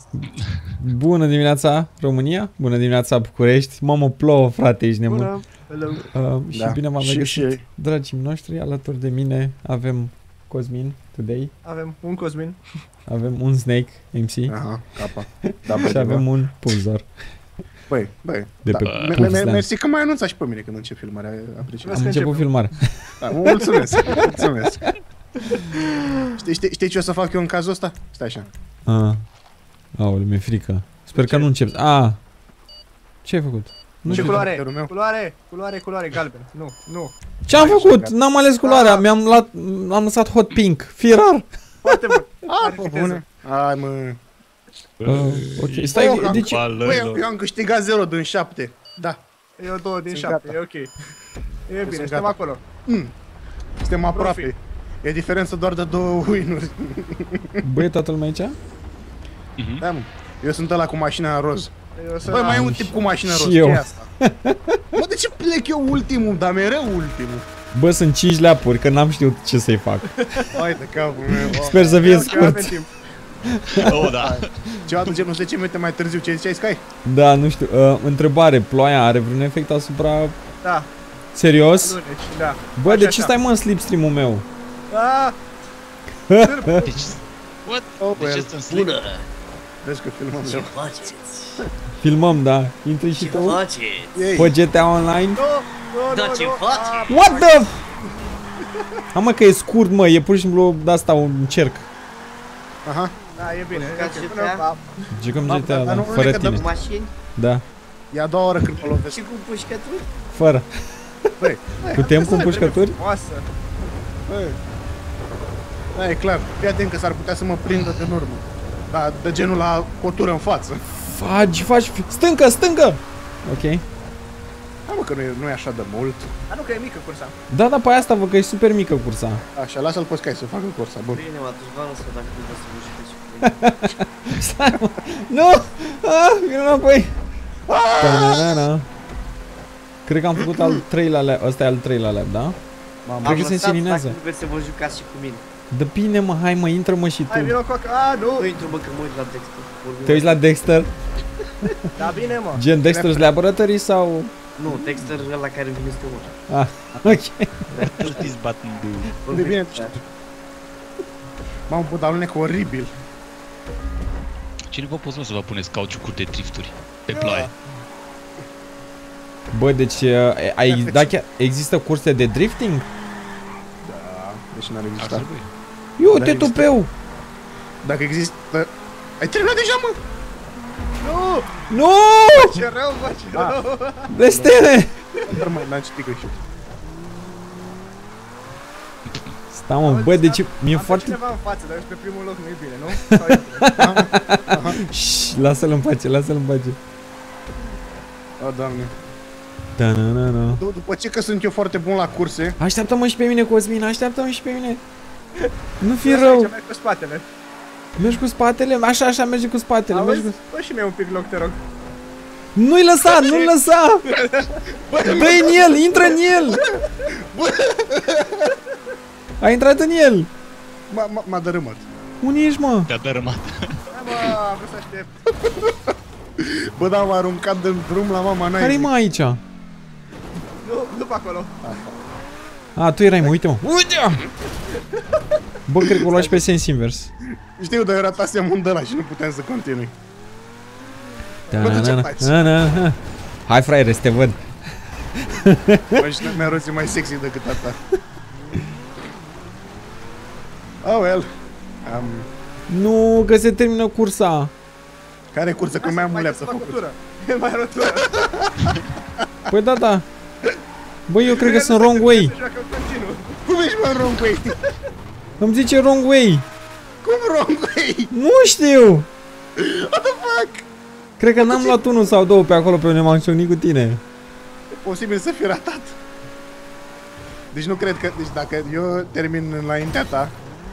Bună dimineața, România. Bună dimineața, București. Mamă, plouă, frate, ești nebun. Și Da. bine m-am Și- regăsit, și- dragii noștri. Alături de mine avem Cosmin, today. Avem un Cosmin. Avem un Snake, MC. Aha, capa. Da, Și avem un Pulsar. Băi, De da. pe Pulsar. Mersi că m-ai anunțat și pe mine când încep filmarea. Apreciez. Am început filmarea. Da, mulțumesc, mulțumesc. Știi ce o să fac eu în cazul ăsta? Stai așa. Aoleu, mi-e frică. Sper că nu încep. Ce ai făcut? Nu Ce știu. culoare? meu. Culoare galben. Nu. Ce-am Ai făcut? încercat. N-am ales culoarea. Am lăsat hot pink. Firar. Foarte bun. Pe bune. Hai, mă. Ok, stai, Bă, de ce? Băi, eu am câștigat 0 din 7. Da. Eu 2 din Sunt 7, gata. e ok. E bine, sunt suntem gata. acolo. Suntem aproape. E diferență doar de 2 win-uri. Bă, e toată lumea aici? Da, mă. Eu sunt ăla cu mașina roz. Eu sunt Băi, mai e un tip cu mașină Și roz. eu. Ce-i asta? Mă, de ce plec eu ultimul? Dar mereu ultimul. Bă, sunt 5 leapuri, că n-am știut ce să-i fac. Hai de capul meu. Sper să fie Eu avem scurt. timp. Oh, da. Ceva de genul 10 minute mai târziu. Ce ziceai, Sky? Da, nu știu. Întrebare, ploaia are vreun efect asupra... Da, Serios? luneci, da. Bă, Așa, de ce așa. stai mă în slipstream-ul meu? Ah, Deci, what? Oh, De ce well. sunt slip? Vezi că filmăm Ce eu. faceți? Filmăm, da. Intri și Ce tu faceți? Ei, pe GTA Online. nu, Da, ce faci? What the f... Mă, că e scurt, mă, e pur și simplu de asta un cerc. aha. Da, e bine. Ca e ok. GTA? Până- Jucăm Da, GTA, dar da, nu fără cred că tine. Cu mașini Da, E a doua oră când mă lovesc. și cu pușcături? fără. Băi, Putem cu Trebuie împușcături? frumoasă. băi. Da, e clar. Fii atent că s-ar putea să mă prindă din urmă. Da, de genul la cotură în față. Faci, stâncă, stâncă! Ok. Da, mă, că nu e așa de mult. Dar nu că e mică cursa. Da, pe asta văd că e super mică cursa. Așa, lasă-l pe Sky să facă cursa, bun. Bine, mă, atunci vă lăsă dacă nu vreți să vă jucați cu mine. Stai, mă. Nu! Vine înapoi! Ta-na-na-na. Cred că am făcut al treilea lap. Ăsta e al treilea lap, da? Cred că se lăsat dacă însininează. nu vreți să vă jucați și cu mine. Dă bine, mă, hai mă, intră mă și Hai, tu. vină cu aca. Ah, nu. Nu intru, bă, că mă uit la Dexter. Te uiți la Dexter? Da, bine, mă. Gen Dexter's Laboratory sau... Nu, Dexter ăla care îmi vine să te ură. Ah, ok. Push button, dude. De bine, mamă, bă, dar alunecă oribil. Cine vă poți, mă, să vă puneți cauciucuri de drifturi pe ploaie? Bă, deci da, chiar există curse de drifting? Da, deci n-ar Ar exista. trebui. Eu Dar te există. tupeu! Dacă există... Ai terminat deja, mă? Nu! Nu! Ce rău, bă, ce rău. De stele! Dar mai n-am citit greșit. Stai mă, bă, deci mi-e Am pe foarte... cineva în față, dar ești pe primul loc, nu e bine, nu? Sau e bine? Șșş, lasă-l în pace, lasă-l în pace. O, Doamne. Da-na-na-na. După ce că sunt eu foarte bun la curse, Așteaptă-mă și pe mine, Cosmin, așteaptă-mă și pe mine. Nu fi Aici rău. merg cu spatele. Mergi cu spatele? Așa, mergi cu spatele. Mergi Auzi? cu... Bă, și mie un pic loc, te rog. Nu-i lăsa, nu-l lăsa! Dă-i în el, intră în el! A intrat în el! m-a dărâmat. Unde ești, mă? Te-a dărâmat. Hai, mă, am vrut să aștept. Bă, dar m-a aruncat de drum la mama Care-i naibii. mă aici? Nu pe acolo. A, tu erai, mă, uite-mă. Uite! Bă, cred că o lași pe sens invers. Știu, dar eu ratasem un de ăla și nu puteam să continui. Bă, tu ce faci? Da-na-na. Hai, fraiere, să te văd. Bă, și mi-a rost mai sexy decât asta. Oh, well. Nu, că se termină cursa. Care cursă? Că mai am un lap să fac fac. rotură. Mai rotură. Păi da. Bă, eu cred că sunt wrong way. Se joacă în continuu. Cum ești, mă, wrong way? Îmi zice wrong way. Cum wrong way? Nu știu. What the fuck? Cred că n-am luat unul sau două pe acolo pe unde m-am ciocnit cu tine. E posibil să fi ratat. Deci nu cred că... Deci dacă eu termin înaintea ta...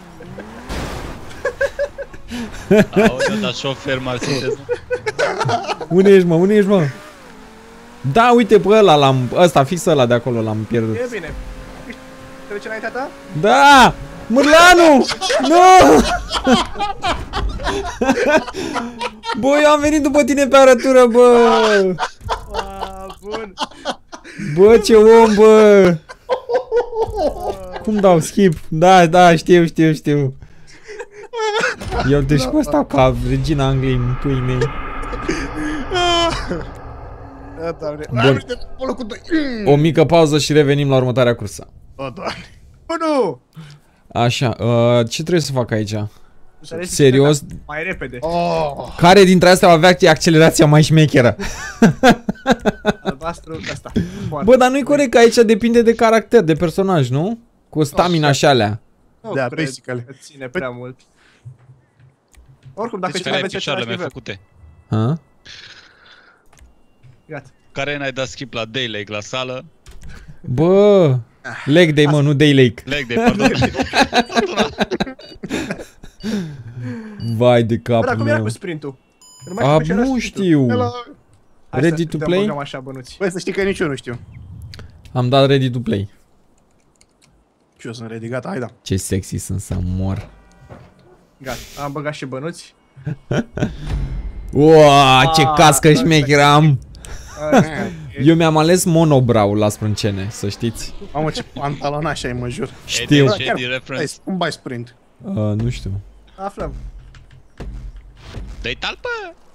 Aoleu, dar șofer Mercedes. Unde ești, mă? Da, uite pe ăla, ăsta, fix ăla de acolo l-am pierdut. E bine. Te duci înaintea ta? Da! Mârlanu! Nu! Bă, eu am venit după tine pe arătură, bă! Bun. Bă, ce om, bă! Cum dau skip? Da, știu. Eu deci cu ăsta ca regina Angliei în puii mei. Bun. O mică pauză și revenim la următoarea cursă. O, Doamne. Nu! Așa, ce trebuie să fac aici? Serios? Mai repede. Oh. Care dintre astea va avea accelerația mai șmecheră? Albastru, ăsta. Bă, dar nu-i corect că aici depinde de caracter, de personaj, nu? Cu stamina și alea. Da, basically. Ține prea mult. Oricum, dacă Deci mai care aveți picioarele același mai nivel. făcute? Ha? Gata. Care n-ai dat skip la Day Lake la sală? Bă, leg day, mă, nu day lake. Leg Day, pardon. Vai de Bă, dar capul cum era meu. cu sprintul? Nu știu. Ready to play? Așa, bănuți. Băi, să știi că nici eu nu știu. Am dat ready to play. Și eu sunt ready, gata, hai da. Ce sexy sunt să mor. Gata, am băgat și bănuți. Uaa, ce cască da, șmecheră am. Eu mi-am ales monobrow la sprâncene, să știți. Mamă, ce pantalonaș ai, mă jur. Știu. Eddie Hai, reference. cum bai sprint? Nu știu. Aflăm. Dă-i talpă!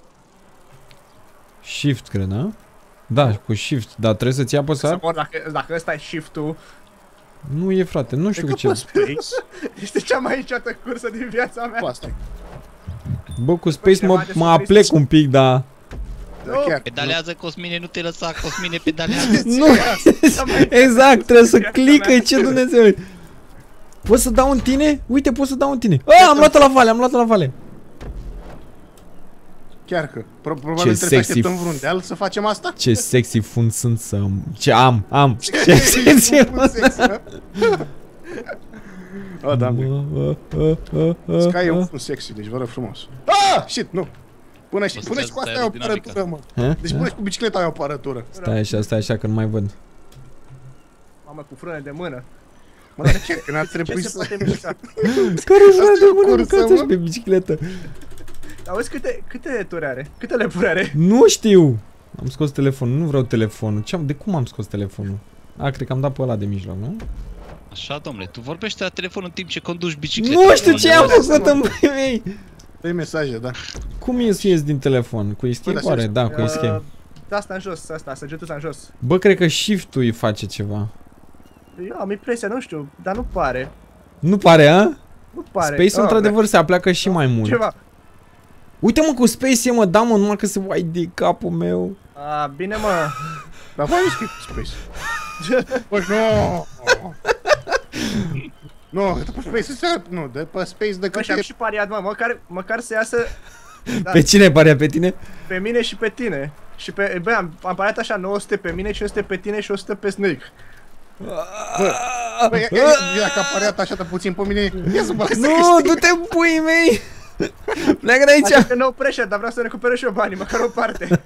Shift, cred, da? Da, cu shift, dar trebuie să-ți ia Să apăsat? mor dacă ăsta e shift-ul. Nu e, frate, nu știu cu ce. Space. Este cea mai înceată cursă din viața mea. Cu asta. Bă, cu space mă aplec un pic, dar... Da, chiar. Pedalează, Cosmine, nu te lăsa, Cosmine, pedalează. Nu, exact, trebuie să clică, ce Dumnezeu. Poți să dau în tine? Uite, pot să dau în tine. Am luat-o la vale, Chiar că. Probabil Ce trebuie să sexy. așteptăm vreun deal să facem asta? Ce sexy fund sunt să... Ce am. Ce sexy fund sunt. O, Doamne. Sky e un fund sexy, deci vă rog frumos. Ah, shit, nu. Pune și cu asta ai o apărătură, mă. Deci pune și cu bicicleta ai o apărătură. Stai așa că nu mai văd. Mamă, cu frâne de mână. Mă, dar ce? Că n-ar Ce trebui se să... poate mișca? Care vrea de mână, cursă, mâncați mă? pe bicicletă. Auzi câte turi are? Câte lepuri are? Nu știu. Am scos telefonul, nu vreau telefonul. De cum am scos telefonul? Cred că am dat pe ăla de mijloc, nu? Așa, domnule, tu vorbești la telefon în timp ce conduci bicicleta. Nu știu ce am făcut în băi mei. Dă-i mesaje, da. Cum ies din telefon? Cu escape oare? Da, cu escape. Da, asta în jos, asta, săgetuța în jos. Bă, cred că shift-ul îi face ceva. Eu am impresia, nu știu, dar nu pare. Nu pare, a? Nu pare. Space-ul într-adevăr se apleacă și mai mult. Ceva. Uite mă, cu Space mă, da mă, numai că se vai de capul meu. Bine mă. Dar mai ești cu Space. Băi, nu! Nu, de pe Space, nu, de pe Space de Bă, cât și-am e... și pariat, mă, măcar să iasă da, Pe cine parea? Pe tine? pe mine și pe tine. Și pe, bă, am pariat așa 900 pe mine, 500 pe tine și 100 pe Snake. Băi, ia că a pariat așa de puțin pe mine, ia să bă, Nu, du-te în puii mei! Pleacă de aici! Așa că no pressure, dar vreau să recuperez și eu banii, măcar o parte.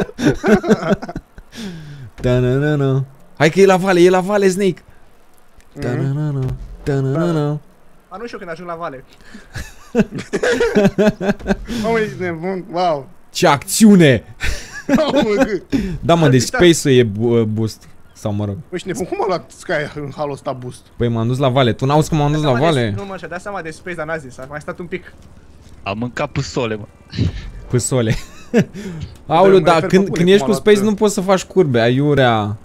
Ta-na-na-na. Hai că e la vale, Snake! Ta-na-na-na, ta-na-na-na. Nu știu când ajung la vale. Mamă, ești nebun, wow. Ce acțiune! Mamă, Da mă, deci Space-ul e boost. Sau mă rog. ești nebun, cum a luat Sky în halul ăsta boost? Păi m-am dus la vale. Tu n-auzi cum m-am dus la vale? Nu mă, și-a dat seama de Space, dar n-a zis, a mai stat un pic. Am mâncat pusole, mă. Păsole. Aoleu, Dar da, mă când refer ești cum cu a Space luat, nu poți să faci curbe, aiurea.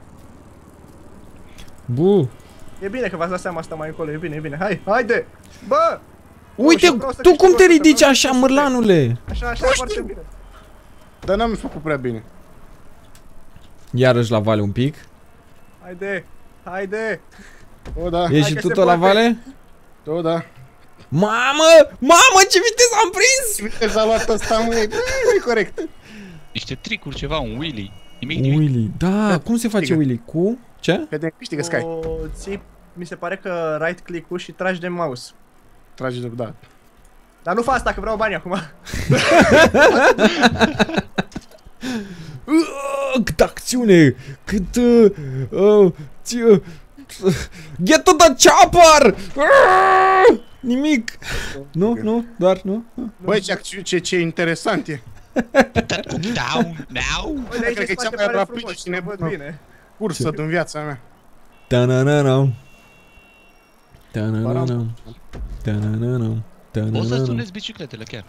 Bu. E bine că v-ați dat seama asta mai încolo, e bine, hai, haide! Bă! Uite, și vreau să tu câștig cum te 100, ridici vreau așa, să mărlanule? Așa, foarte bine. Dar n-am făcut prea bine. Iarăși la vale un pic. Haide! O, da, Ești și că tu se tot la poate. vale? o, da. Mamă, ce viteză am prins! Uite, s-a luat ăsta, mă, nu-i corect. Niște tricuri, ceva, un wheelie. Nimic. Willy, da, cum se face câștigă. Willy? Cu? Ce? Vedem, câștigă Sky. Ții, mi se pare că right click-ul și tragi de mouse. Trage de, da. Dar nu fă asta, că vreau bani acum. Cât acțiune! Cât... Get to the chopper! Nimic! Nu, doar nu. Băi, ce interesant e. Down, now. Uite, aici Cred că e în cea spate mai pare rapidă frumos, și mă văd bine. cursă din viața mea. Ta-na-na-na. Ta-na-na-na. Ta-na-na-na. O să Ta-na-na-na. stuneți bicicletele chiar.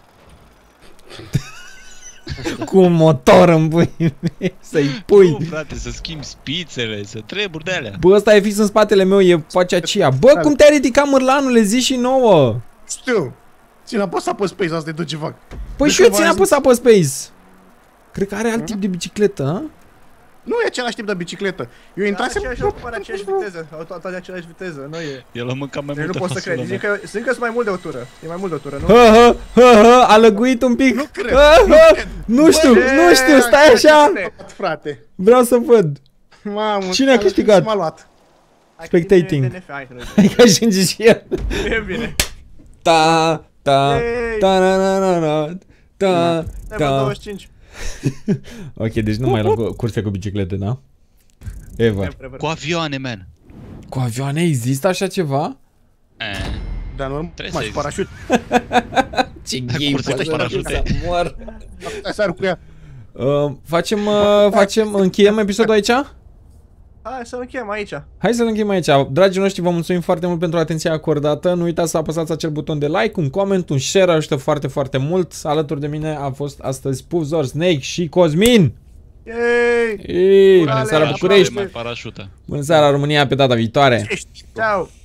Cu un motor în puii mei, să-i pui. Nu, frate, să schimbi spițele, să treburi de alea. Bă, ăsta e fix în spatele meu, e face aceea. Bă, cum te-ai ridicat, mârlanule, zi și nouă. Știu. Ține apăsa pe space, asta e tot ce fac. Păi și eu țin apăsat pe Space. Cred că are alt tip de bicicletă, a? Nu e același tip de bicicletă. Eu Are intrasem... aceeași auto, are aceeași viteză, au toate aceeași viteză, nu e. El a mâncat mai Deci nu multă poți să fasolă, crezi, mă. zic că sunt mai mult de o tură, e mai mult de o tură, nu? A lăguit un pic. Nu cred, Nu știu, nu știu, stai așa. frate. Vreau să văd. Mamă, Cine a câștigat? M-a luat. Spectating. Hai că Hai că ajunge și el. e bine. Ta, ta, Yay. ta, na, na, na, na, ta, Level ta. 25. Ok, deci nu mai luăm curse cu biciclete, da? Eva. Cu avioane, man. Cu avioane există așa ceva? Dar nu Trebuie mai să parachut. Ce gay poate cu parachute. să mor. Sar cu ea. Facem, încheiem episodul aici? Hai să încheiem aici. Hai să-l încheiem aici. Dragii noștri, vă mulțumim foarte mult pentru atenția acordată. Nu uitați să apăsați acel buton de like, un comment, un share, ajută foarte, foarte mult. Alături de mine a fost astăzi Puvzor, Snake și Cosmin. Yay! Ei, bună seara Urale, București! Mai parașută. Bună seara România, pe data viitoare! Ciao!